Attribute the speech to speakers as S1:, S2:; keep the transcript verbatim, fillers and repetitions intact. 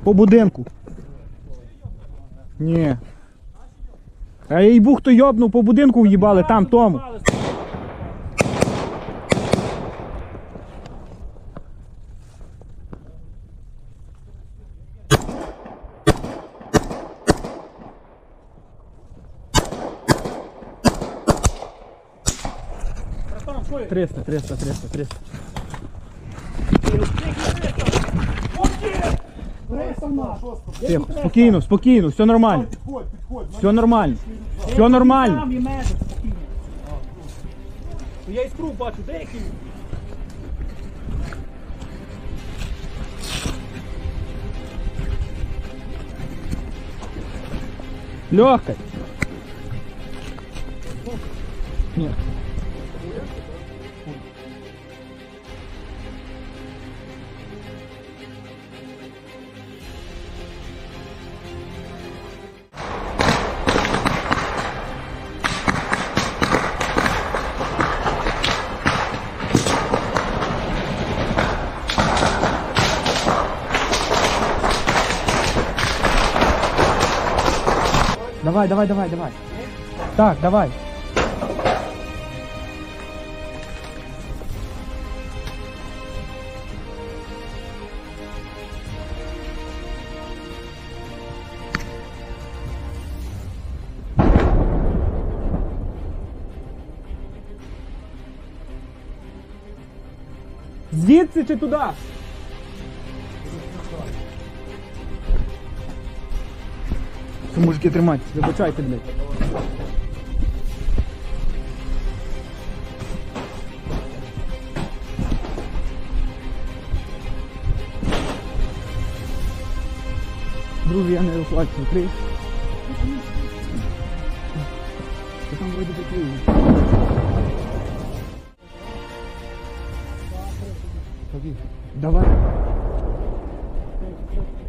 S1: По будинку. Ні. А їй бух хто йобнув, по будинку в'їбали, там, тому. триста, триста, триста, триста. Тихо, спокійно, спокійно, все нормально. Все нормально. Все нормально.
S2: Я іскру бачу, де який?
S1: Легкой. Нет. Давай, давай, давай, давай. Так, давай. Звідси чи туди? Це мужики тримайтесь, вибачайте, блядь. Друзі, я не оплачу, крий. Ти там вроде такий. Давай.